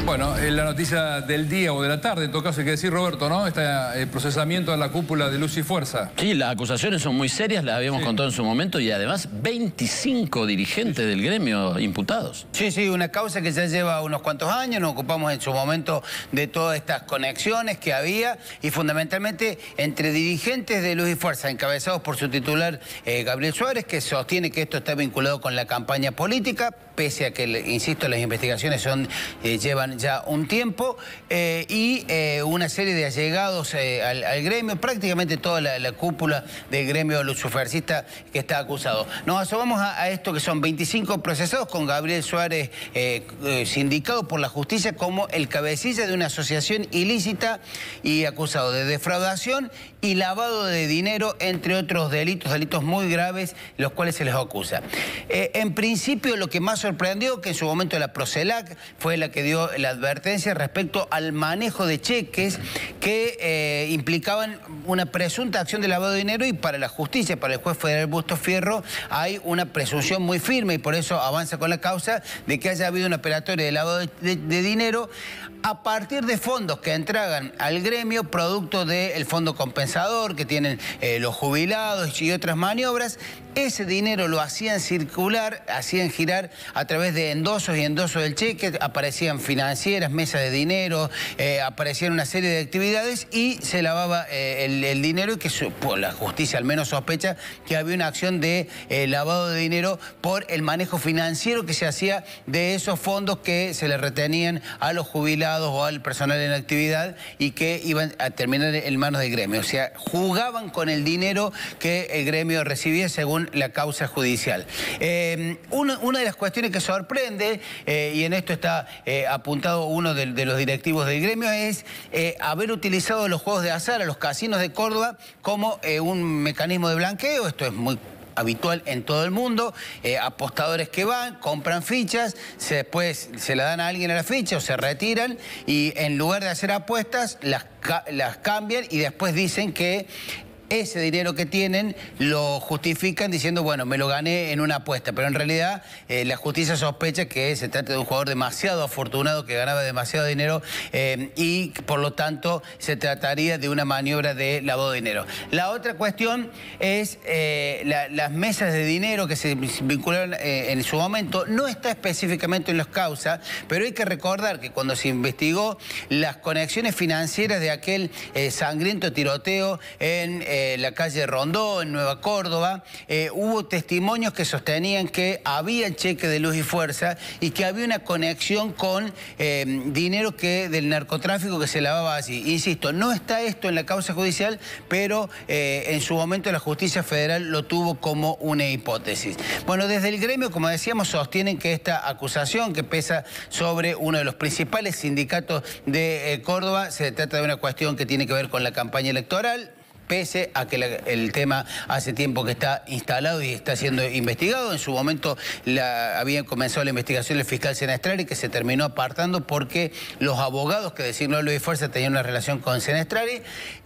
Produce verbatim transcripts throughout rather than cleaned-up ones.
Bueno, eh, la noticia del día o de la tarde, en todo caso hay que decir, Roberto, ¿no? Este eh, procesamiento en la cúpula de Luz y Fuerza. Sí, las acusaciones son muy serias, las habíamos sí. contado en su momento, y además veinticinco dirigentes sí. del gremio imputados. Sí, sí, una causa que ya lleva unos cuantos años, nos ocupamos en su momento de todas estas conexiones que había y fundamentalmente entre dirigentes de Luz y Fuerza, encabezados por su titular eh, Gabriel Suárez, que sostiene que esto está vinculado con la campaña política, pese a que, insisto, las investigaciones son eh, llevan ya un tiempo, eh, y eh, una serie de allegados eh, al, al gremio, prácticamente toda la, la cúpula del gremio lucifercista que está acusado. Nos asomamos a, a esto que son veinticinco procesados con Gabriel Suárez eh, eh, sindicado por la justicia como el cabecilla de una asociación ilícita y acusado de defraudación y lavado de dinero, entre otros delitos, delitos muy graves, los cuales se les acusa. Eh, en principio, lo que más sorprendió, que en su momento la Procelac fue la que dio la advertencia respecto al manejo de cheques que eh, implicaban una presunta acción de lavado de dinero, y para la justicia, para el juez federal Busto Fierro, hay una presunción muy firme y por eso avanza con la causa de que haya habido una operatoria de lavado de, de, de dinero a partir de fondos que entregan al gremio producto del fondo compensador que tienen eh, los jubilados y otras maniobras. Ese dinero lo hacían circular, hacían girar a través de endosos y endosos del cheque, aparecían financieras, mesas de dinero, eh, aparecían una serie de actividades y se lavaba eh, el, el dinero, y que pues, la justicia al menos sospecha que había una acción de eh, lavado de dinero por el manejo financiero que se hacía de esos fondos que se le retenían a los jubilados o al personal en actividad y que iban a terminar en manos del gremio. O sea, jugaban con el dinero que el gremio recibía según la causa judicial. Eh, una, una de las cuestiones que sorprende, eh, y en esto está eh, apuntado uno de, de los directivos del gremio, es eh, haber utilizado los juegos de azar a los casinos de Córdoba como eh, un mecanismo de blanqueo. Esto es muy habitual en todo el mundo, eh, apostadores que van, compran fichas, se, después se la dan a alguien a la ficha o se retiran y en lugar de hacer apuestas las, las cambian y después dicen que ese dinero que tienen lo justifican diciendo, bueno, me lo gané en una apuesta, pero en realidad eh, la justicia sospecha que se trata de un jugador demasiado afortunado que ganaba demasiado dinero eh, y por lo tanto se trataría de una maniobra de lavado de dinero. La otra cuestión es eh, la, las mesas de dinero que se vincularon eh, en su momento. No está específicamente en las causas, pero hay que recordar que cuando se investigó las conexiones financieras de aquel eh, sangriento tiroteo en eh, la calle Rondó, en Nueva Córdoba, eh, hubo testimonios que sostenían que había cheque de Luz y Fuerza y que había una conexión con eh, dinero que del narcotráfico que se lavaba allí. Insisto, no está esto en la causa judicial, pero eh, en su momento la justicia federal lo tuvo como una hipótesis. Bueno, desde el gremio, como decíamos, sostienen que esta acusación que pesa sobre uno de los principales sindicatos de eh, Córdoba, se trata de una cuestión que tiene que ver con la campaña electoral, pese a que la, el tema hace tiempo que está instalado y está siendo investigado. En su momento la, había comenzado la investigación del fiscal Senestrari, que se terminó apartando porque los abogados que designó Luz y Fuerza tenían una relación con Senestrari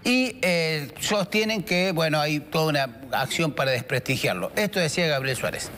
y eh, sostienen que, bueno, hay toda una acción para desprestigiarlo. Esto decía Gabriel Suárez.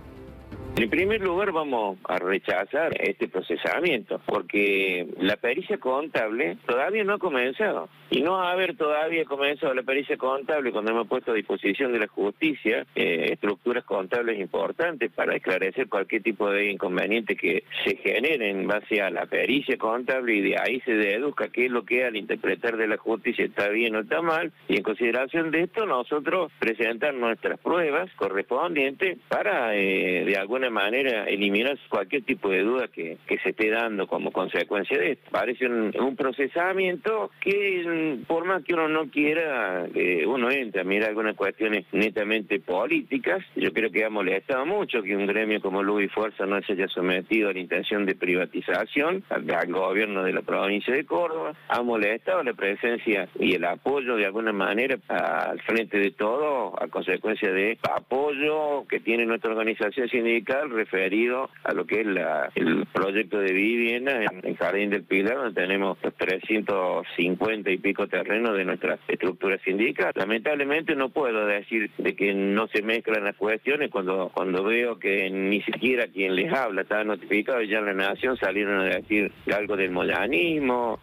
En primer lugar vamos a rechazar este procesamiento porque la pericia contable todavía no ha comenzado. Y no haber todavía comenzado la pericia contable cuando hemos puesto a disposición de la justicia eh, estructuras contables importantes para esclarecer cualquier tipo de inconveniente que se genere en base a la pericia contable y de ahí se deduzca qué es lo que al interpretar de la justicia está bien o está mal. Y en consideración de esto nosotros presentar nuestras pruebas correspondientes para eh, de alguna manera eliminar cualquier tipo de duda que, que se esté dando como consecuencia de esto. Parece un, un procesamiento que por más que uno no quiera, eh, uno entra a mirar algunas cuestiones netamente políticas. Yo creo que ha molestado mucho que un gremio como Luz y Fuerza no se haya sometido a la intención de privatización al, al gobierno de la provincia de Córdoba. Ha molestado la presencia y el apoyo de alguna manera al frente de todo a consecuencia de apoyo que tiene nuestra organización sindical documental referido a lo que es la, el proyecto de vivienda en el Jardín del Pilar, donde tenemos los trescientos cincuenta y pico terrenos de nuestra estructura sindical. Lamentablemente no puedo decir de que no se mezclan las cuestiones cuando, cuando veo que ni siquiera quien les habla está notificado, y ya en La Nación salieron a decir algo del moyanismo.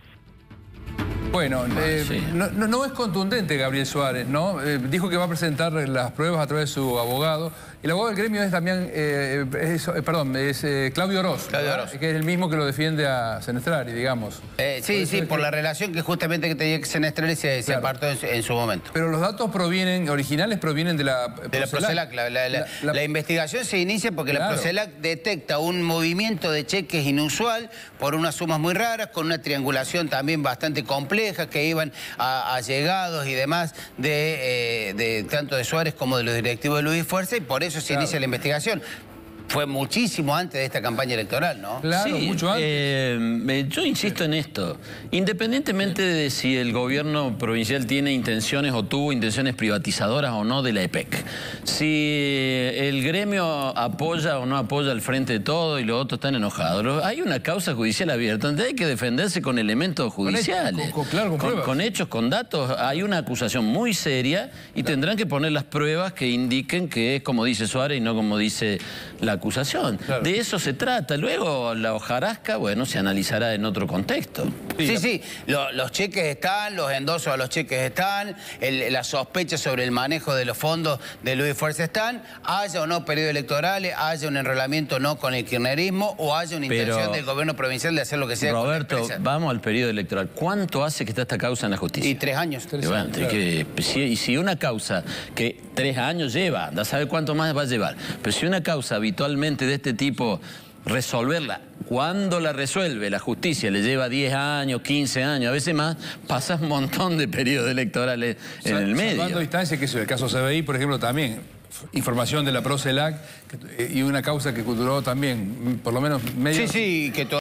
Bueno, eh, sí. no, no, no es contundente Gabriel Suárez, ¿no? Eh, dijo que va a presentar las pruebas a través de su abogado. El abogado del gremio es también, eh, es, eh, perdón, es eh, Claudio Oroz, Claudio Oroz, que es el mismo que lo defiende a Senestrari, digamos. Eh, sí, por sí, por que... la relación que justamente que tenía que Senestrari se, claro. se apartó en su, en su momento. Pero los datos provienen, originales provienen de la De la Procelac. La, la, la, la, la, la investigación se inicia porque claro. la Procelac detecta un movimiento de cheques inusual por unas sumas muy raras, con una triangulación también bastante compleja, que iban a, a llegados y demás de, eh, de tanto de Suárez como de los directivos de Luis Fuerza, y por eso se claro. inicia la investigación. Fue muchísimo antes de esta campaña electoral, ¿no? Claro, sí, mucho antes. Eh, yo insisto en esto. Independientemente de si el gobierno provincial tiene intenciones o tuvo intenciones privatizadoras o no de la E P E C, si el gremio apoya o no apoya al frente de todo y los otros están enojados, hay una causa judicial abierta donde hay que defenderse con elementos judiciales. Con, con, claro, con, con, con hechos, con datos. Hay una acusación muy seria y claro. tendrán que poner las pruebas que indiquen que es como dice Suárez y no como dice la acusación. Claro. De eso se trata. Luego la hojarasca, bueno, se analizará en otro contexto. Sí, sí, sí. Lo, los cheques están, los endosos a los cheques están, el, las sospechas sobre el manejo de los fondos de Luis Fuerza están, haya o no periodos electorales, haya un enrolamiento o no con el kirchnerismo, o haya una intención Pero, del gobierno provincial de hacer lo que sea. Roberto, vamos al periodo electoral. ¿Cuánto hace que está esta causa en la justicia? Y tres años. Tres y bueno, años claro. que, si, y si una causa que tres años lleva, anda a saber cuánto más va a llevar, pero si una causa habitualmente de este tipo, resolverla, cuando la resuelve la justicia le lleva diez años, quince años, a veces más, pasa un montón de periodos electorales en Sal, el medio. Salvando distancia, que es el caso C B I, por ejemplo, también, información de la Procelac, y una causa que duró también por lo menos medio... Sí, sí, que